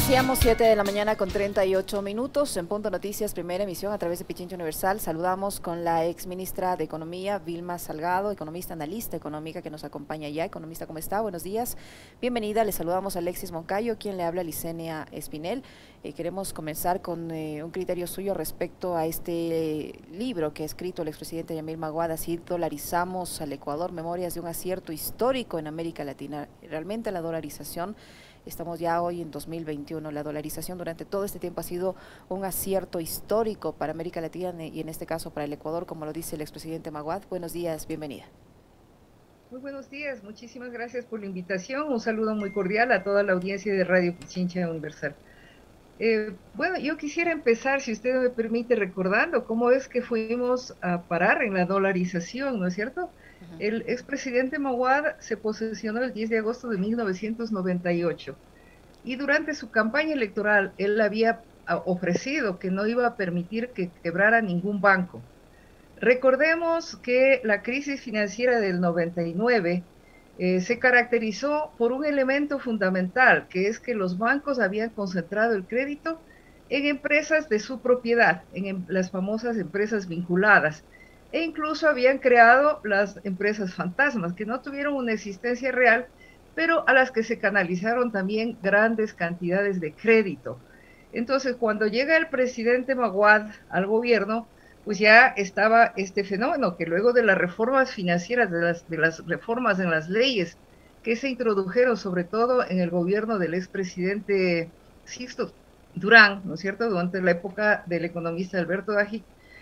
Iniciamos 7 de la mañana con 38 minutos en Punto Noticias, primera emisión a través de Pichincha Universal. Saludamos con la ex ministra de Economía, Vilma Salgado, economista, analista económica que nos acompaña ya. Economista, ¿cómo está? Buenos días. Bienvenida. Le saludamos a Alexis Moncayo, quien le habla, Licenia Espinel. Queremos comenzar con un criterio suyo respecto a este libro que ha escrito el expresidente Yamil Maguad, así dolarizamos al Ecuador, memorias de un acierto histórico en América Latina. Realmente la dolarización, estamos ya hoy en 2021, la dolarización durante todo este tiempo ha sido un acierto histórico para América Latina y en este caso para el Ecuador, como lo dice el expresidente Maguad. Buenos días, bienvenida. Muy buenos días, muchísimas gracias por la invitación. Un saludo muy cordial a toda la audiencia de Radio Pichincha Universal. Bueno, yo quisiera empezar, si usted me permite, recordando cómo es que fuimos a parar en la dolarización, ¿no es cierto? El expresidente Maguad se posesionó el 10 de agosto de 1998 y durante su campaña electoral él había ofrecido que no iba a permitir que quebrara ningún banco. Recordemos que la crisis financiera del 99 se caracterizó por un elemento fundamental, que es que los bancos habían concentrado el crédito en empresas de su propiedad, en las famosas empresas vinculadas, e incluso habían creado las empresas fantasmas, que no tuvieron una existencia real, pero a las que se canalizaron también grandes cantidades de crédito. Entonces, cuando llega el presidente Maguad al gobierno, pues ya estaba este fenómeno que luego de las reformas financieras, de las reformas en las leyes que se introdujeron sobre todo en el gobierno del expresidente Sixto Durán, ¿no es cierto?, durante la época del economista Alberto Daji,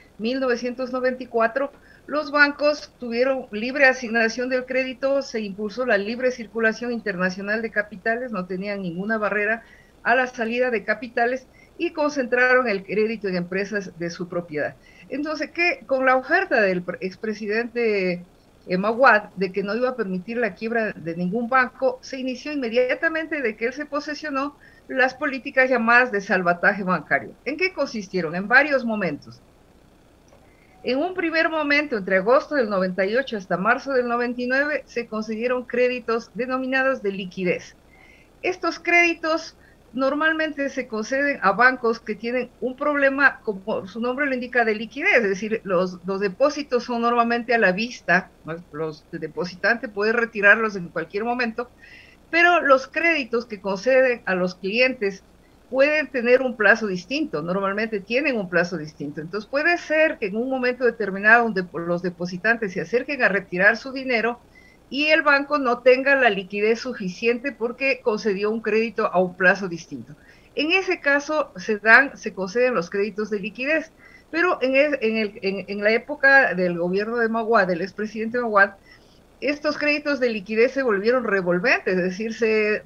1994, los bancos tuvieron libre asignación del crédito, se impulsó la libre circulación internacional de capitales, no tenían ninguna barrera a la salida de capitales y concentraron el crédito en empresas de su propiedad. Entonces, ¿qué? Con la oferta del expresidente Maguad de que no iba a permitir la quiebra de ningún banco, se inició inmediatamente de que él se posesionó las políticas llamadas de salvataje bancario. ¿En qué consistieron? En varios momentos. En un primer momento, entre agosto del 98 hasta marzo del 99, se concedieron créditos denominados de liquidez. Estos créditos normalmente se conceden a bancos que tienen un problema, como su nombre lo indica, de liquidez, es decir, los depósitos son normalmente a la vista, los depositantes pueden retirarlos en cualquier momento, pero los créditos que conceden a los clientes pueden tener un plazo distinto, normalmente tienen un plazo distinto. Entonces puede ser que en un momento determinado los depositantes se acerquen a retirar su dinero y el banco no tenga la liquidez suficiente porque concedió un crédito a un plazo distinto. En ese caso se conceden los créditos de liquidez, pero en la época del gobierno de Maguad, del expresidente Maguad, estos créditos de liquidez se volvieron revolventes, es decir,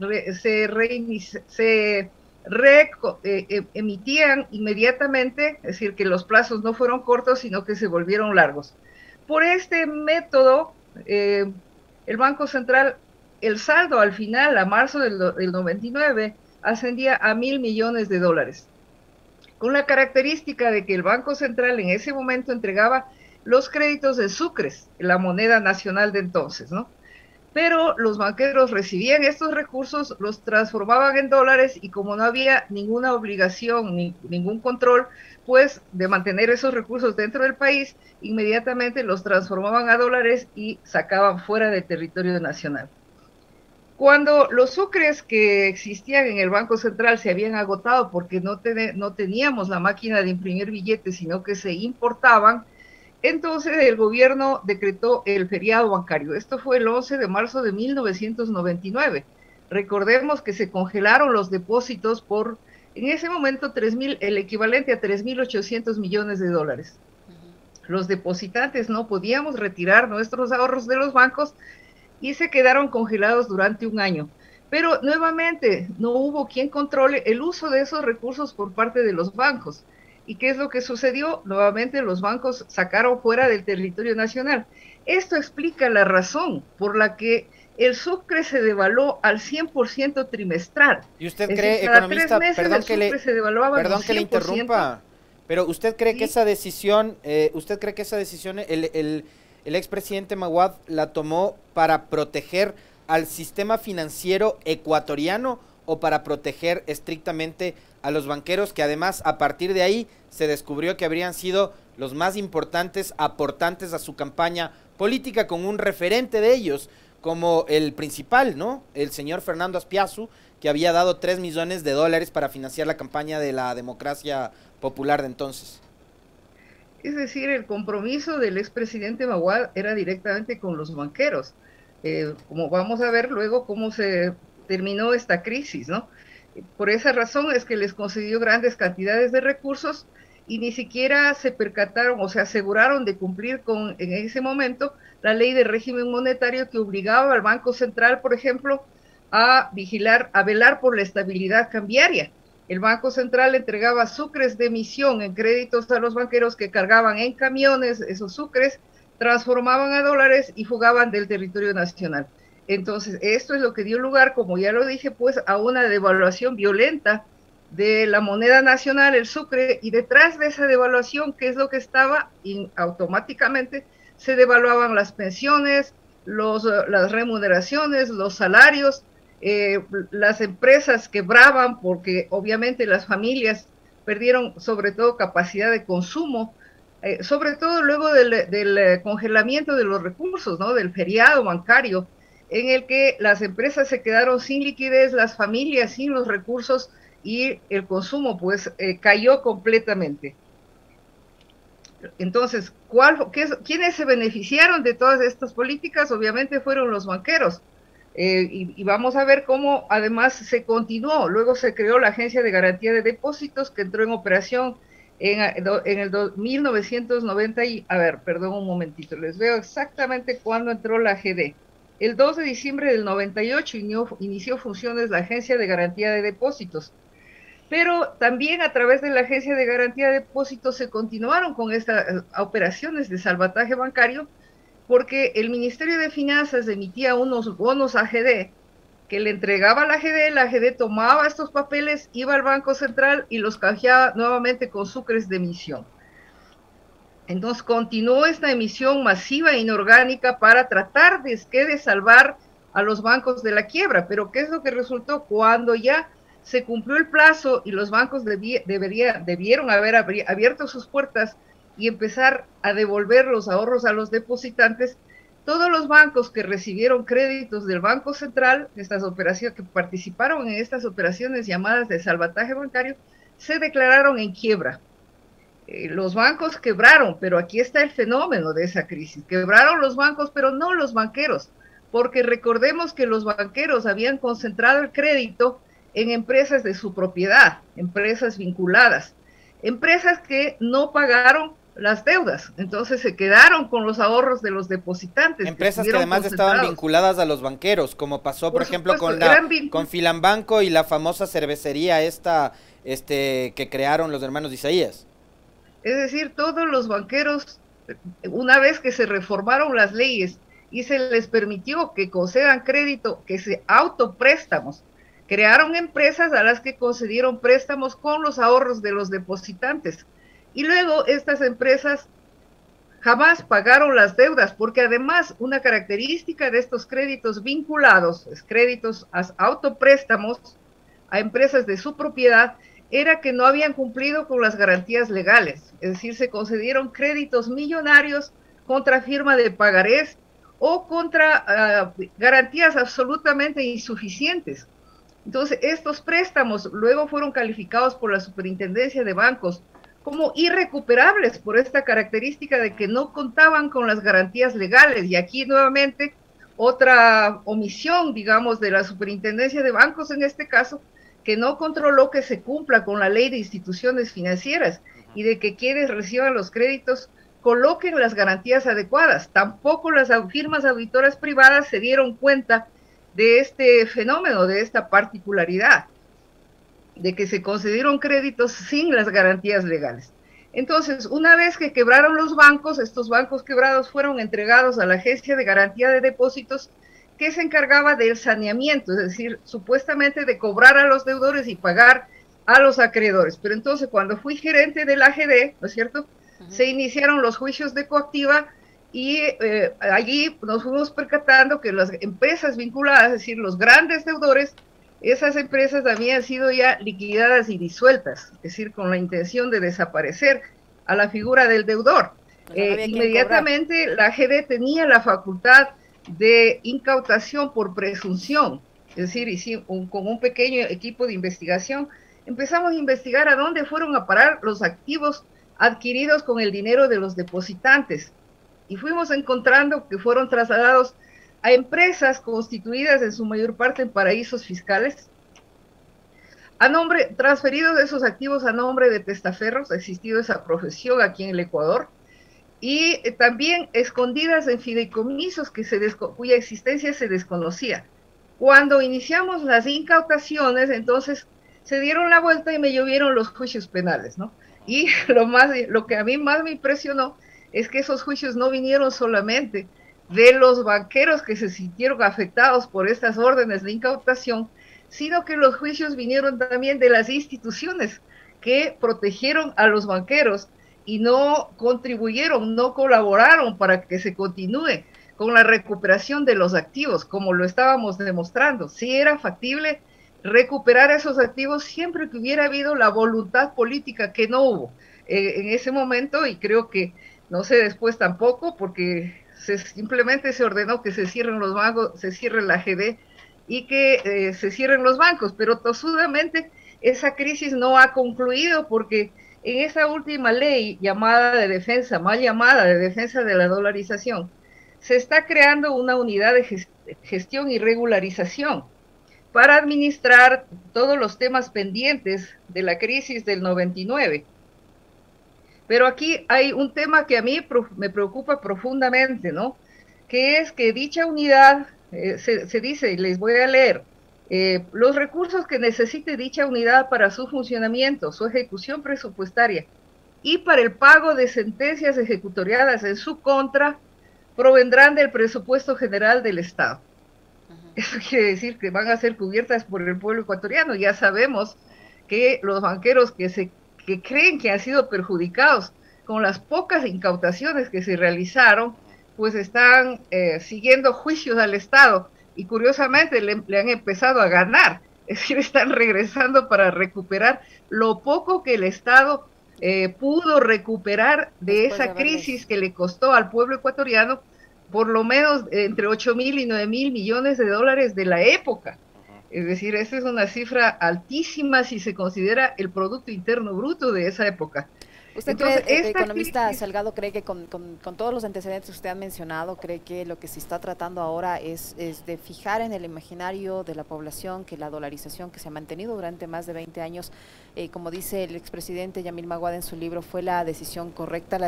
emitían inmediatamente, es decir, que los plazos no fueron cortos, sino que se volvieron largos. Por este método, el Banco Central, el saldo al final, a marzo del 99, ascendía a $1.000 millones, con la característica de que el Banco Central en ese momento entregaba los créditos de sucres, la moneda nacional de entonces, ¿no? Pero los banqueros recibían estos recursos, los transformaban en dólares y como no había ninguna obligación ni ningún control, pues de mantener esos recursos dentro del país, inmediatamente los transformaban a dólares y sacaban fuera del territorio nacional. Cuando los sucres que existían en el Banco Central se habían agotado porque no teníamos la máquina de imprimir billetes, sino que se importaban, entonces el gobierno decretó el feriado bancario. Esto fue el 11 de marzo de 1999. Recordemos que se congelaron los depósitos por, en ese momento, el equivalente a $3.800 millones. Los depositantes no podíamos retirar nuestros ahorros de los bancos y se quedaron congelados durante un año. Pero nuevamente no hubo quien controle el uso de esos recursos por parte de los bancos. ¿Y qué es lo que sucedió? Nuevamente los bancos sacaron fuera del territorio nacional. Esto explica la razón por la que el sucre se devaluó al 100% trimestral. ¿Y usted cree, economista, perdón que le interrumpa, pero usted cree que esa decisión, el expresidente Maguad la tomó para proteger al sistema financiero ecuatoriano o para proteger estrictamente a los banqueros, que además a partir de ahí se descubrió que habrían sido los más importantes aportantes a su campaña política, con un referente de ellos como el principal, ¿no? El señor Fernando Azpiazu, que había dado 3 millones de dólares para financiar la campaña de la democracia popular de entonces. Es decir, el compromiso del expresidente Maguad era directamente con los banqueros. Como vamos a ver luego cómo se terminó esta crisis, ¿no? Por esa razón es que les concedió grandes cantidades de recursos y ni siquiera se percataron o se aseguraron de cumplir con, en ese momento, la ley de régimen monetario que obligaba al Banco Central, por ejemplo, a vigilar, a velar por la estabilidad cambiaria. El Banco Central entregaba sucres de emisión en créditos a los banqueros que cargaban en camiones esos sucres, transformaban a dólares y fugaban del territorio nacional. Entonces, esto es lo que dio lugar, como ya lo dije, pues a una devaluación violenta de la moneda nacional, el sucre, y detrás de esa devaluación, ¿qué es lo que estaba? Automáticamente se devaluaban las pensiones, las remuneraciones, los salarios, las empresas quebraban porque obviamente las familias perdieron sobre todo capacidad de consumo, sobre todo luego del congelamiento de los recursos, ¿no? Del feriado bancario, en el que las empresas se quedaron sin liquidez, las familias sin los recursos y el consumo pues cayó completamente. Entonces, ¿quiénes se beneficiaron de todas estas políticas? Obviamente fueron los banqueros. Y vamos a ver cómo además se continuó. Luego se creó la Agencia de Garantía de Depósitos, que entró en operación en el 1990 y, a ver, perdón un momentito, les veo exactamente cuándo entró la AGD. El 2 de diciembre del 98 inició funciones la Agencia de Garantía de Depósitos. Pero también a través de la Agencia de Garantía de Depósitos se continuaron con estas operaciones de salvataje bancario, porque el Ministerio de Finanzas emitía unos bonos AGD que le entregaba a la AGD tomaba estos papeles, iba al Banco Central y los canjeaba nuevamente con sucres de emisión. Entonces continuó esta emisión masiva e inorgánica para tratar de salvar a los bancos de la quiebra, pero ¿qué es lo que resultó? Cuando ya se cumplió el plazo y los bancos debieron haber abierto sus puertas y empezar a devolver los ahorros a los depositantes, todos los bancos que recibieron créditos del Banco Central, estas operaciones, que participaron en estas operaciones llamadas de salvataje bancario, se declararon en quiebra. Los bancos quebraron, pero aquí está el fenómeno de esa crisis. Quebraron los bancos, pero no los banqueros, porque recordemos que los banqueros habían concentrado el crédito en empresas de su propiedad, empresas vinculadas, empresas que no pagaron las deudas, entonces se quedaron con los ahorros de los depositantes. Empresas que además estaban vinculadas a los banqueros, como pasó por ejemplo con Filambanco y la famosa cervecería que crearon los hermanos de Isaías. Es decir, todos los banqueros, una vez que se reformaron las leyes y se les permitió que concedan crédito, que se autopréstamos, crearon empresas a las que concedieron préstamos con los ahorros de los depositantes. Y luego estas empresas jamás pagaron las deudas, porque además una característica de estos créditos vinculados, créditos a autopréstamos a empresas de su propiedad, era que no habían cumplido con las garantías legales, es decir, se concedieron créditos millonarios contra firma de pagarés o contra garantías absolutamente insuficientes. Entonces, estos préstamos luego fueron calificados por la Superintendencia de Bancos como irrecuperables por esta característica de que no contaban con las garantías legales. Y aquí nuevamente otra omisión, digamos, de la Superintendencia de Bancos en este caso, que no controló que se cumpla con la ley de instituciones financieras y de que quienes reciban los créditos coloquen las garantías adecuadas. Tampoco las firmas auditoras privadas se dieron cuenta de este fenómeno, de esta particularidad, de que se concedieron créditos sin las garantías legales. Entonces, una vez que quebraron los bancos, estos bancos quebrados fueron entregados a la Agencia de Garantía de Depósitos, que se encargaba del saneamiento, es decir, supuestamente de cobrar a los deudores y pagar a los acreedores. Pero entonces, cuando fui gerente de la AGD, ¿no es cierto?, se iniciaron los juicios de coactiva y allí nos fuimos percatando que las empresas vinculadas, es decir, los grandes deudores, esas empresas habían sido ya liquidadas y disueltas, es decir, con la intención de desaparecer a la figura del deudor. O sea, no había quien cobrar. Inmediatamente la GD tenía la facultad de incautación por presunción, es decir, con un pequeño equipo de investigación, empezamos a investigar a dónde fueron a parar los activos adquiridos con el dinero de los depositantes, y fuimos encontrando que fueron trasladados a empresas constituidas en su mayor parte en paraísos fiscales, transferidos esos activos a nombre de testaferros. Ha existido esa profesión aquí en el Ecuador, y también escondidas en fideicomisos cuya existencia se desconocía. Cuando iniciamos las incautaciones, entonces se dieron la vuelta y me llovieron los juicios penales, ¿no? Y lo que a mí más me impresionó es que esos juicios no vinieron solamente de los banqueros que se sintieron afectados por estas órdenes de incautación, sino que los juicios vinieron también de las instituciones que protegieron a los banqueros y no contribuyeron, no colaboraron para que se continúe con la recuperación de los activos, como lo estábamos demostrando. Sí era factible recuperar esos activos siempre que hubiera habido la voluntad política, que no hubo en ese momento, y creo que no sé después tampoco, porque simplemente se ordenó que se cierren los bancos, se cierre la GD y que se cierren los bancos, pero tosudamente esa crisis no ha concluido, porque en esa última ley llamada de defensa, mal llamada de defensa de la dolarización, se está creando una unidad de gestión y regularización para administrar todos los temas pendientes de la crisis del 99. Pero aquí hay un tema que a mí me preocupa profundamente, ¿no? Que es que dicha unidad, se dice, y les voy a leer, los recursos que necesite dicha unidad para su funcionamiento, su ejecución presupuestaria y para el pago de sentencias ejecutoriadas en su contra, provendrán del presupuesto general del Estado. Eso quiere decir que van a ser cubiertas por el pueblo ecuatoriano. Ya sabemos que los banqueros que creen que han sido perjudicados con las pocas incautaciones que se realizaron, pues están siguiendo juicios al Estado, y curiosamente le han empezado a ganar, es decir, están regresando para recuperar lo poco que el Estado pudo recuperar de esa crisis que le costó al pueblo ecuatoriano por lo menos entre 8.000 y 9.000 millones de dólares de la época. Es decir, esa es una cifra altísima si se considera el Producto Interno Bruto de esa época. ¿Usted cree, economista Salgado, cree que con todos los antecedentes que usted ha mencionado, cree que lo que se está tratando ahora es de fijar en el imaginario de la población que la dolarización que se ha mantenido durante más de 20 años, como dice el expresidente Yamil Maguad en su libro, fue la decisión correcta,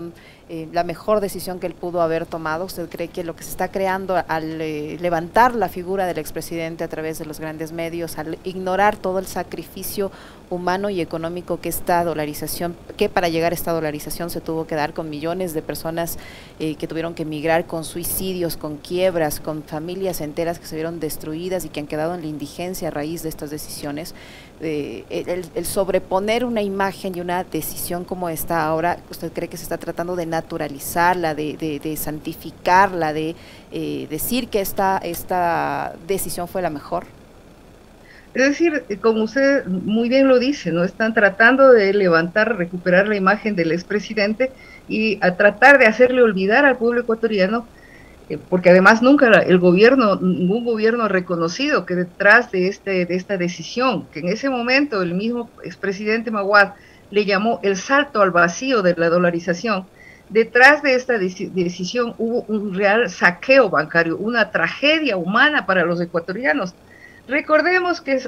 la mejor decisión que él pudo haber tomado? ¿Usted cree que lo que se está creando al levantar la figura del expresidente a través de los grandes medios, al ignorar todo el sacrificio humano y económico que esta dolarización, que para llegar a esta dolarización se tuvo que dar, con millones de personas que tuvieron que emigrar, con suicidios, con quiebras, con familias enteras que se vieron destruidas y que han quedado en la indigencia a raíz de estas decisiones? El sobreponer una imagen y una decisión como esta ahora, ¿usted cree que se está tratando de naturalizarla, de santificarla, de decir que esta decisión fue la mejor? Es decir, como usted muy bien lo dice, ¿no? Están tratando de recuperar la imagen del expresidente y a tratar de hacerle olvidar al pueblo ecuatoriano, porque además nunca ningún gobierno ha reconocido que detrás de esta decisión, que en ese momento el mismo expresidente Maguad le llamó el salto al vacío de la dolarización, detrás de esta decisión hubo un real saqueo bancario, una tragedia humana para los ecuatorianos. Recordemos que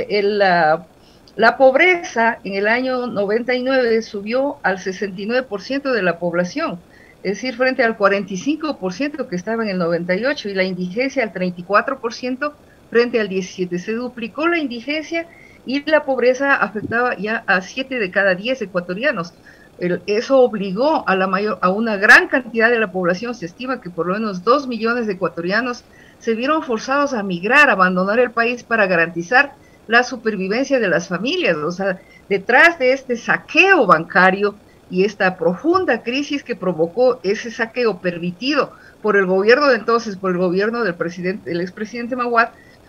la pobreza en el año 99 subió al 69% de la población, es decir, frente al 45% que estaba en el 98, y la indigencia al 34% frente al 17%. Se duplicó la indigencia y la pobreza afectaba ya a 7 de cada 10 ecuatorianos. Eso obligó a una gran cantidad de la población, se estima que por lo menos 2 millones de ecuatorianos se vieron forzados a migrar, a abandonar el país para garantizar la supervivencia de las familias. O sea, detrás de este saqueo bancario y esta profunda crisis que provocó ese saqueo permitido por el gobierno de entonces, por el gobierno del expresidente Maguad,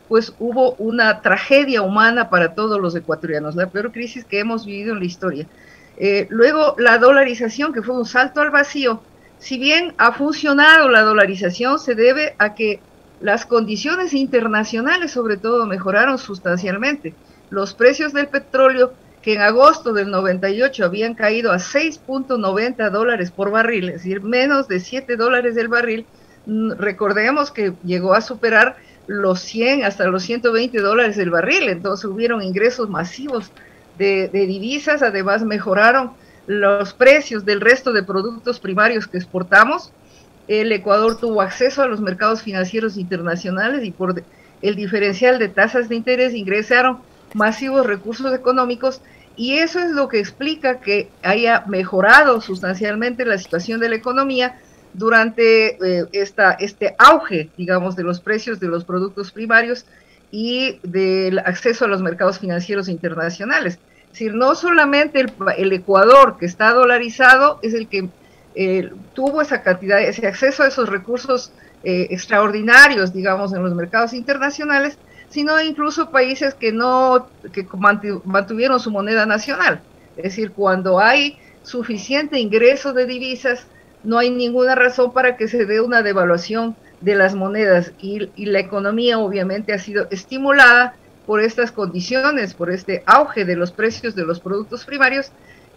pues hubo una tragedia humana para todos los ecuatorianos, la peor crisis que hemos vivido en la historia. Luego la dolarización, que fue un salto al vacío. Si bien ha funcionado la dolarización, se debe a que las condiciones internacionales sobre todo mejoraron sustancialmente. Los precios del petróleo, que en agosto del 98 habían caído a 6.90 dólares por barril, es decir, menos de 7 dólares del barril, recordemos que llegó a superar los 100 hasta los 120 dólares del barril, entonces hubieron ingresos masivos de divisas, además mejoraron los precios del resto de productos primarios que exportamos. El Ecuador tuvo acceso a los mercados financieros internacionales y por el diferencial de tasas de interés ingresaron masivos recursos económicos, y eso es lo que explica que haya mejorado sustancialmente la situación de la economía durante este auge, digamos, de los precios de los productos primarios y del acceso a los mercados financieros internacionales. Es decir, no solamente el Ecuador, que está dolarizado, es el que tuvo esa cantidad, ese acceso a esos recursos extraordinarios, digamos, en los mercados internacionales, sino incluso países que mantuvieron su moneda nacional. Es decir, cuando hay suficiente ingreso de divisas, no hay ninguna razón para que se dé una devaluación de las monedas, y la economía obviamente ha sido estimulada por estas condiciones, por este auge de los precios de los productos primarios,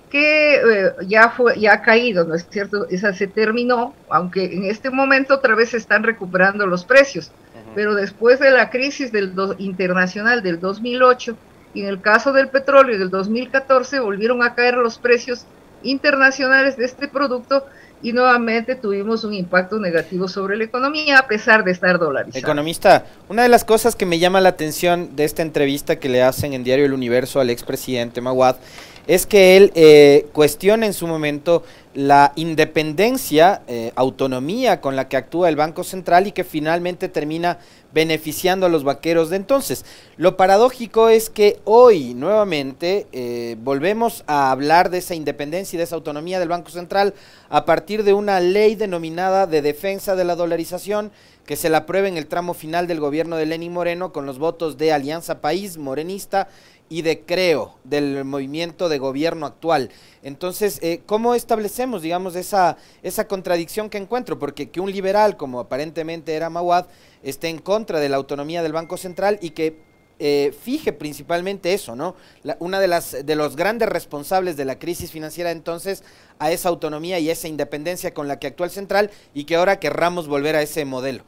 que ya ha caído, ¿no es cierto? Esa se terminó, aunque en este momento otra vez se están recuperando los precios, pero después de la crisis internacional del 2008, y en el caso del petróleo del 2014, volvieron a caer los precios internacionales de este producto, y nuevamente tuvimos un impacto negativo sobre la economía a pesar de estar dolarizado. Economista, una de las cosas que me llama la atención de esta entrevista que le hacen en Diario El Universo al expresidente Mawad es que él cuestiona en su momento la independencia, autonomía con la que actúa el Banco Central y que finalmente termina beneficiando a los banqueros de entonces. Lo paradójico es que hoy nuevamente volvemos a hablar de esa independencia y de esa autonomía del Banco Central a partir de una ley denominada de defensa de la dolarización que se la aprueba en el tramo final del gobierno de Lenín Moreno con los votos de Alianza País, morenista, y de Creo, del movimiento de gobierno actual. Entonces, ¿cómo establecemos, digamos, esa contradicción que encuentro? Porque que un liberal, como aparentemente era Mawad, esté en contra de la autonomía del Banco Central y que fije principalmente eso, ¿no? Una de los grandes responsables de la crisis financiera entonces a esa autonomía y esa independencia con la que actúa el central, y que ahora querramos volver a ese modelo.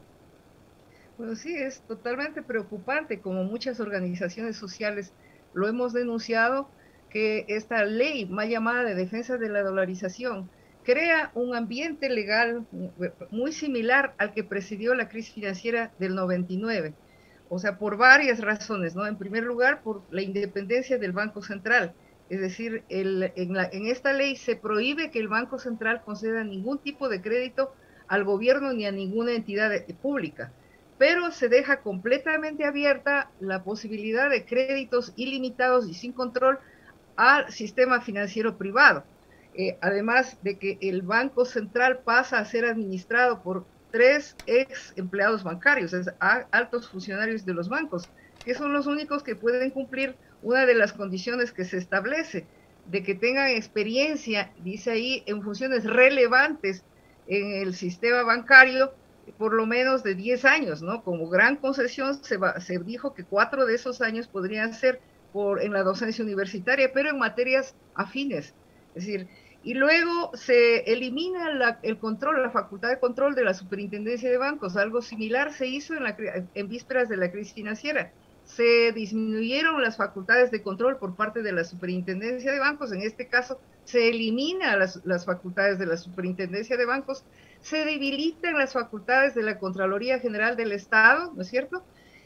Bueno, sí, es totalmente preocupante, como muchas organizaciones sociales lo hemos denunciado, que esta ley mal llamada de defensa de la dolarización crea un ambiente legal muy similar al que presidió la crisis financiera del 99. O sea, por varias razones, ¿no? En primer lugar, por la independencia del Banco Central. Es decir, en esta ley se prohíbe que el Banco Central conceda ningún tipo de crédito al gobierno ni a ninguna entidad pública, pero se deja completamente abierta la posibilidad de créditos ilimitados y sin control al sistema financiero privado. Además de que el Banco Central pasa a ser administrado por 3 ex empleados bancarios, es altos funcionarios de los bancos, que son los únicos que pueden cumplir una de las condiciones que se establece, de que tengan experiencia, dice ahí, en funciones relevantes en el sistema bancario, por lo menos de 10 años, ¿no? Como gran concesión se dijo que 4 de esos años podrían ser en la docencia universitaria, pero en materias afines. Es decir, y luego se elimina el control, la facultad de control de la superintendencia de bancos. Algo similar se hizo en vísperas de la crisis financiera. Se disminuyeron las facultades de control por parte de la superintendencia de bancos. En este caso, se elimina las facultades de la superintendencia de bancos, se debilitan las facultades de la Contraloría General del Estado, ¿no es cierto?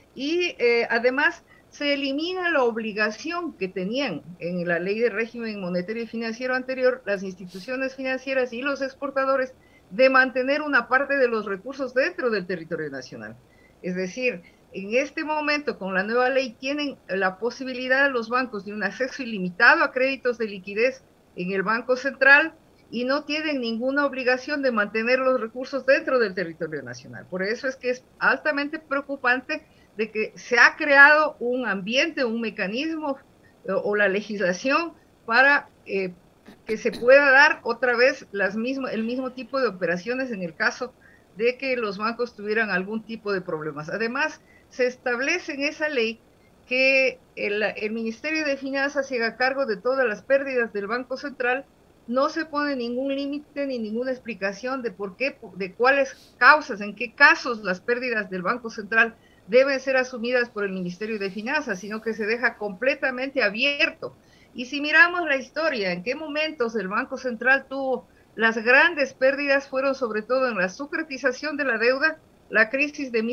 Y además se elimina la obligación que tenían en la ley de régimen monetario y financiero anterior las instituciones financieras y los exportadores de mantener una parte de los recursos dentro del territorio nacional. Es decir, en este momento con la nueva ley tienen la posibilidad los bancos de un acceso ilimitado a créditos de liquidez en el Banco Central y no tienen ninguna obligación de mantener los recursos dentro del territorio nacional. Por eso es que es altamente preocupante de que se ha creado un ambiente, un mecanismo o la legislación para que se pueda dar otra vez el mismo tipo de operaciones en el caso de que los bancos tuvieran algún tipo de problemas. Además, se establece en esa ley que el Ministerio de Finanzas se haga cargo de todas las pérdidas del Banco Central. No se pone ningún límite ni ninguna explicación de por qué, de cuáles causas, en qué casos las pérdidas del Banco Central deben ser asumidas por el Ministerio de Finanzas, sino que se deja completamente abierto. Y si miramos la historia, en qué momentos el Banco Central tuvo las grandes pérdidas, fueron sobre todo en la securitización de la deuda, la crisis de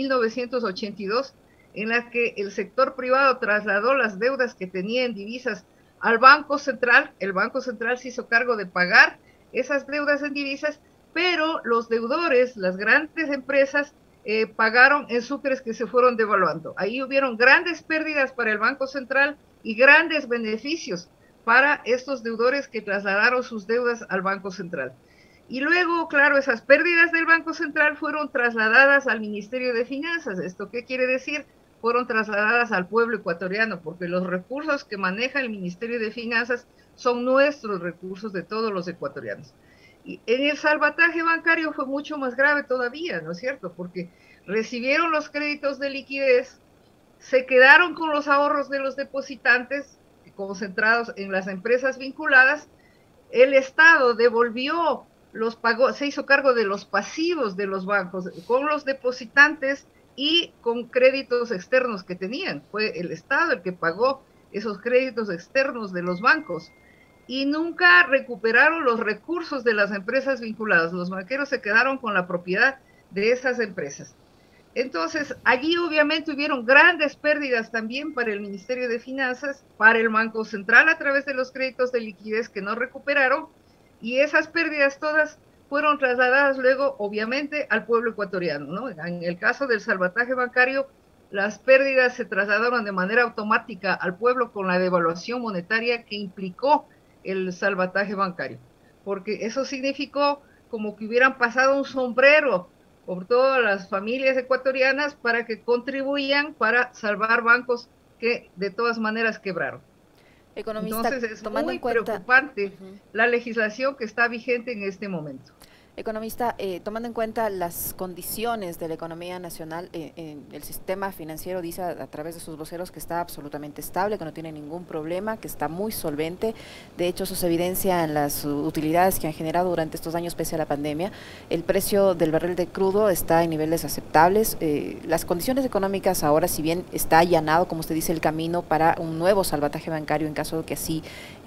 1982, en la que el sector privado trasladó las deudas que tenía en divisas al Banco Central. El Banco Central se hizo cargo de pagar esas deudas en divisas, pero los deudores, las grandes empresas, pagaron en sucres que se fueron devaluando. Ahí hubieron grandes pérdidas para el Banco Central y grandes beneficios para estos deudores que trasladaron sus deudas al Banco Central. Y luego, claro, esas pérdidas del Banco Central fueron trasladadas al Ministerio de Finanzas. ¿Esto qué quiere decir? Fueron trasladadas al pueblo ecuatoriano, porque los recursos que maneja el Ministerio de Finanzas son nuestros recursos de todos los ecuatorianos. Y en el salvataje bancario fue mucho más grave todavía, ¿no es cierto? Porque recibieron los créditos de liquidez, se quedaron con los ahorros de los depositantes concentrados en las empresas vinculadas, el Estado devolvió los pagos, se hizo cargo de los pasivos de los bancos con los depositantes y con créditos externos que tenían. Fue el Estado el que pagó esos créditos externos de los bancos y nunca recuperaron los recursos de las empresas vinculadas. Los banqueros se quedaron con la propiedad de esas empresas. Entonces, allí obviamente hubieron grandes pérdidas también para el Ministerio de Finanzas, para el Banco Central a través de los créditos de liquidez que no recuperaron, y esas pérdidas todas fueron trasladadas luego, obviamente, al pueblo ecuatoriano, ¿no? En el caso del salvataje bancario, las pérdidas se trasladaron de manera automática al pueblo con la devaluación monetaria que implicó el salvataje bancario, porque eso significó como que hubieran pasado un sombrero por todas las familias ecuatorianas para que contribuyan para salvar bancos que de todas maneras quebraron. Economista, entonces es muy preocupante la legislación que está vigente en este momento. Economista, tomando en cuenta las condiciones de la economía nacional, el sistema financiero dice a través de sus voceros que está absolutamente estable, que no tiene ningún problema, que está muy solvente. De hecho, eso se evidencia en las utilidades que han generado durante estos años pese a la pandemia. El precio del barril de crudo está en niveles aceptables. Las condiciones económicas ahora, si bien está allanado, como usted dice, el camino para un nuevo salvataje bancario en caso de que así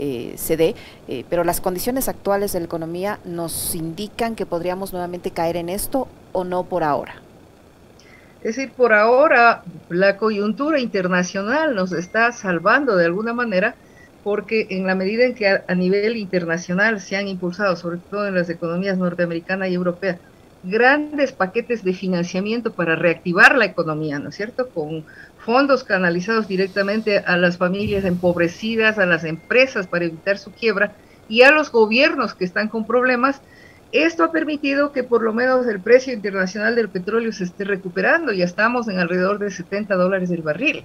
se dé, pero las condiciones actuales de la economía nos indican que podríamos nuevamente caer en esto o no por ahora. Es decir, por ahora la coyuntura internacional nos está salvando de alguna manera, porque en la medida en que a nivel internacional se han impulsado, sobre todo en las economías norteamericana y europea, grandes paquetes de financiamiento para reactivar la economía, ¿no es cierto?, con fondos canalizados directamente a las familias empobrecidas, a las empresas para evitar su quiebra y a los gobiernos que están con problemas. Esto ha permitido que por lo menos el precio internacional del petróleo se esté recuperando. Ya estamos en alrededor de $70 el barril.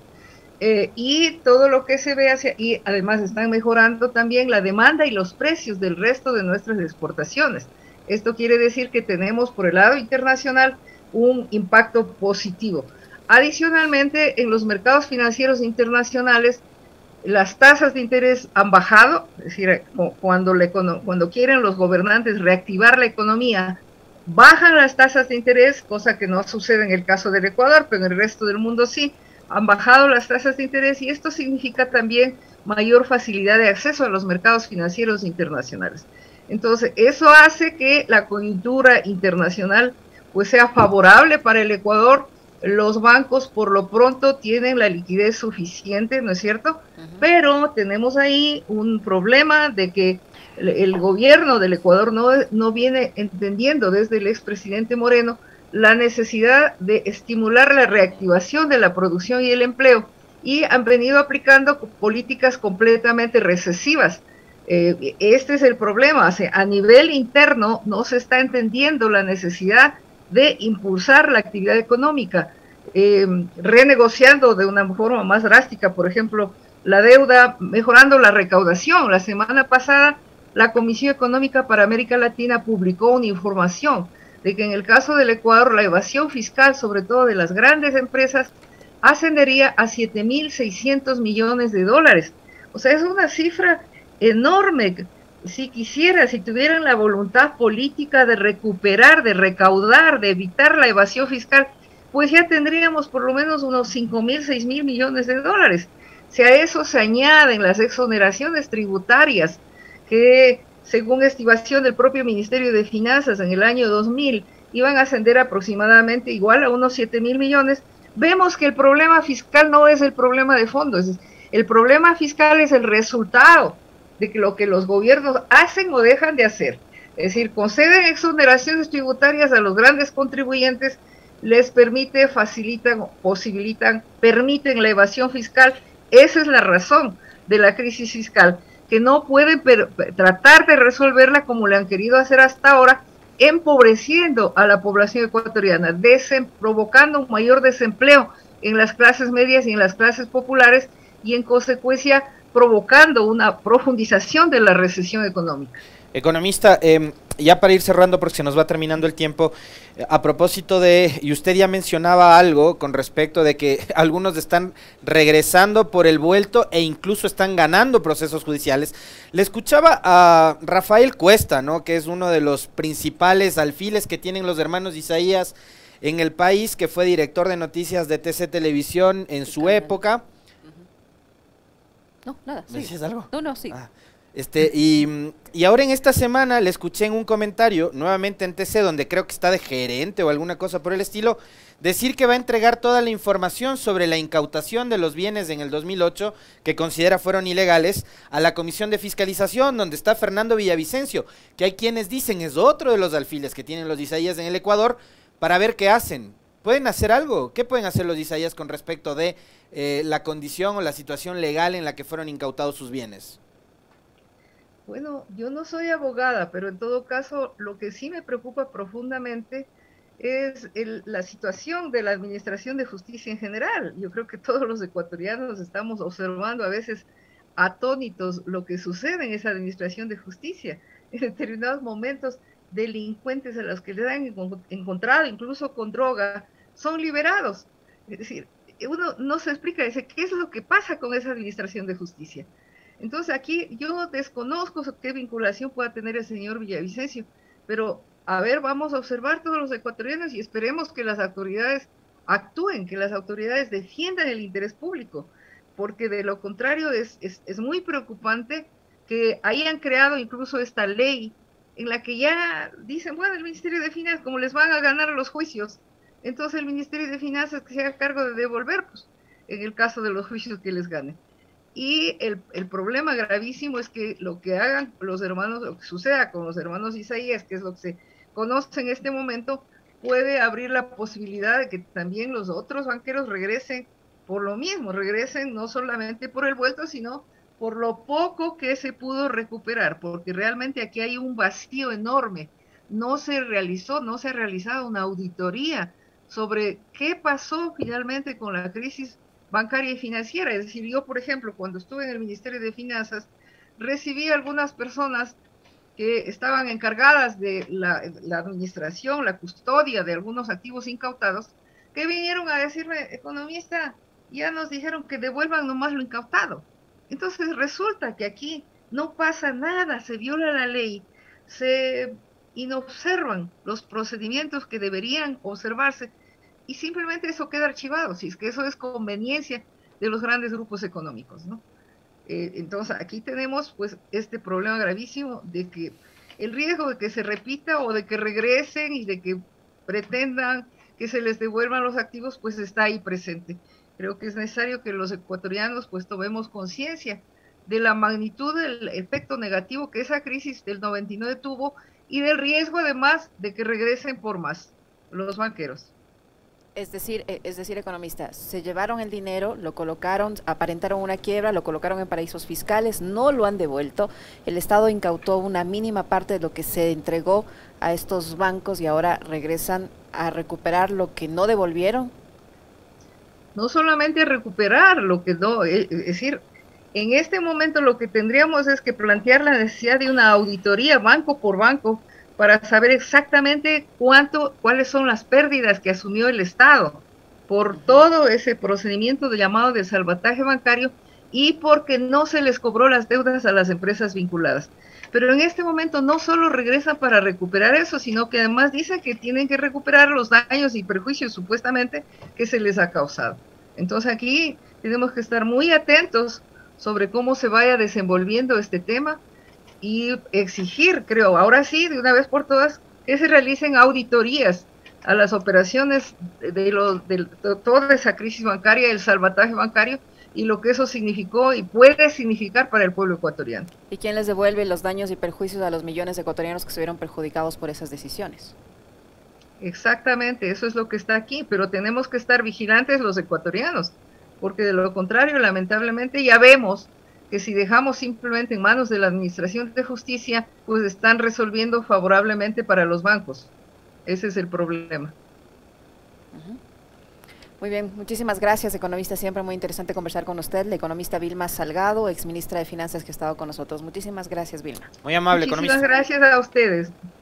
Y todo lo que se ve hacia, y además están mejorando también la demanda y los precios del resto de nuestras exportaciones. Esto quiere decir que tenemos por el lado internacional un impacto positivo. Adicionalmente, en los mercados financieros internacionales, las tasas de interés han bajado, es decir, cuando quieren los gobernantes reactivar la economía, bajan las tasas de interés, cosa que no sucede en el caso del Ecuador, pero en el resto del mundo sí, han bajado las tasas de interés y esto significa también mayor facilidad de acceso a los mercados financieros internacionales. Entonces, eso hace que la coyuntura internacional pues sea favorable para el Ecuador. Los bancos por lo pronto tienen la liquidez suficiente, ¿no es cierto? Pero tenemos ahí un problema de que el gobierno del Ecuador no viene entendiendo desde el expresidente Moreno la necesidad de estimular la reactivación de la producción y el empleo, y han venido aplicando políticas completamente recesivas. Este es el problema, o sea, a nivel interno no se está entendiendo la necesidad de impulsar la actividad económica. renegociando de una forma más drástica, por ejemplo, la deuda, mejorando la recaudación. La semana pasada, la Comisión Económica para América Latina publicó una información de que en el caso del Ecuador, la evasión fiscal, sobre todo de las grandes empresas, ascendería a 7.600 millones de dólares. O sea, es una cifra enorme. Si tuvieran la voluntad política de recuperar, de recaudar, de evitar la evasión fiscal, pues ya tendríamos por lo menos unos 5.000, 6.000 millones de dólares. Si a eso se añaden las exoneraciones tributarias, que según estimación del propio Ministerio de Finanzas en el año 2000 iban a ascender aproximadamente igual a unos 7.000 millones, vemos que el problema fiscal no es el problema de fondo, el problema fiscal es el resultado de lo que los gobiernos hacen o dejan de hacer. Es decir, conceden exoneraciones tributarias a los grandes contribuyentes, les permite, facilitan, posibilitan, permiten la evasión fiscal. Esa es la razón de la crisis fiscal, que no pueden tratar de resolverla como le han querido hacer hasta ahora, empobreciendo a la población ecuatoriana, provocando un mayor desempleo en las clases medias y en las clases populares, y en consecuencia provocando una profundización de la recesión económica. Economista, ya para ir cerrando porque se nos va terminando el tiempo, a propósito y usted ya mencionaba algo con respecto de que algunos están regresando por el vuelto e incluso están ganando procesos judiciales. Le escuchaba a Rafael Cuesta, ¿no?, que es uno de los principales alfiles que tienen los hermanos Isaías en el país, que fue director de noticias de TC Televisión en su época. No, nada. ¿Me decías algo? No, sí. Y ahora en esta semana le escuché en un comentario, nuevamente en TC, donde creo que está de gerente o alguna cosa por el estilo, decir que va a entregar toda la información sobre la incautación de los bienes en el 2008, que considera fueron ilegales, a la Comisión de Fiscalización, donde está Fernando Villavicencio, que hay quienes dicen es otro de los alfiles que tienen los Isaías en el Ecuador, para ver qué hacen. ¿Pueden hacer algo? ¿Qué pueden hacer los Isaías con respecto de la condición o la situación legal en la que fueron incautados sus bienes? Bueno, yo no soy abogada, pero en todo caso lo que sí me preocupa profundamente es la situación de la administración de justicia en general. Yo creo que todos los ecuatorianos estamos observando a veces atónitos lo que sucede en esa administración de justicia. En determinados momentos, delincuentes a los que les han encontrado, incluso con droga, son liberados. Es decir, uno no se explica, dice, ¿qué es lo que pasa con esa administración de justicia? Entonces aquí yo desconozco qué vinculación pueda tener el señor Villavicencio, pero a ver, vamos a observar todos los ecuatorianos y esperemos que las autoridades actúen, que las autoridades defiendan el interés público, porque de lo contrario es muy preocupante que hayan creado incluso esta ley en la que ya dicen, bueno, el Ministerio de Finanzas, como les van a ganar los juicios, entonces el Ministerio de Finanzas que se haga cargo de devolver, pues, en el caso de los juicios que les ganen. Y el problema gravísimo es que lo que hagan los hermanos, lo que suceda con los hermanos Isaías, que es lo que se conoce en este momento, puede abrir la posibilidad de que también los otros banqueros regresen por lo mismo, regresen no solamente por el vuelto, sino por lo poco que se pudo recuperar, porque realmente aquí hay un vacío enorme. No se ha realizado una auditoría sobre qué pasó finalmente con la crisis bancaria y financiera. Es decir, yo, por ejemplo, cuando estuve en el Ministerio de Finanzas, recibí a algunas personas que estaban encargadas de la administración, la custodia de algunos activos incautados, que vinieron a decirme, economista, ya nos dijeron que devuelvan nomás lo incautado. Entonces resulta que aquí no pasa nada, se viola la ley, se inobservan los procedimientos que deberían observarse, y simplemente eso queda archivado, si es que eso es conveniencia de los grandes grupos económicos, ¿no? Entonces aquí tenemos pues este problema gravísimo de que el riesgo de que se repita o de que regresen y de que pretendan que se les devuelvan los activos, pues está ahí presente. Creo que es necesario que los ecuatorianos pues tomemos conciencia de la magnitud del efecto negativo que esa crisis del 99 tuvo y del riesgo además de que regresen por más los banqueros. Es decir, economista, se llevaron el dinero, lo colocaron, aparentaron una quiebra, lo colocaron en paraísos fiscales, no lo han devuelto, el Estado incautó una mínima parte de lo que se entregó a estos bancos y ahora regresan a recuperar lo que no devolvieron. no solamente recuperar lo que no, es decir, en este momento lo que tendríamos es que plantear la necesidad de una auditoría banco por banco para saber exactamente cuáles son las pérdidas que asumió el Estado por todo ese procedimiento de llamado de salvataje bancario y porque no se les cobró las deudas a las empresas vinculadas. Pero en este momento no solo regresan para recuperar eso, sino que además dicen que tienen que recuperar los daños y perjuicios supuestamente que se les ha causado. Entonces aquí tenemos que estar muy atentos sobre cómo se vaya desenvolviendo este tema y exigir, creo, ahora sí, de una vez por todas, que se realicen auditorías a las operaciones de toda esa crisis bancaria, el salvataje bancario, y lo que eso significó y puede significar para el pueblo ecuatoriano. ¿Y quién les devuelve los daños y perjuicios a los millones de ecuatorianos que se vieron perjudicados por esas decisiones? Exactamente, eso es lo que está aquí, pero tenemos que estar vigilantes los ecuatorianos, porque de lo contrario, lamentablemente, ya vemos que si dejamos simplemente en manos de la Administración de Justicia, pues están resolviendo favorablemente para los bancos. Ese es el problema. Muy bien, muchísimas gracias, economista. Siempre muy interesante conversar con usted, la economista Vilma Salgado, exministra de Finanzas que ha estado con nosotros. Muchísimas gracias, Vilma. Muy amable, Muchísimas economista. Gracias a ustedes.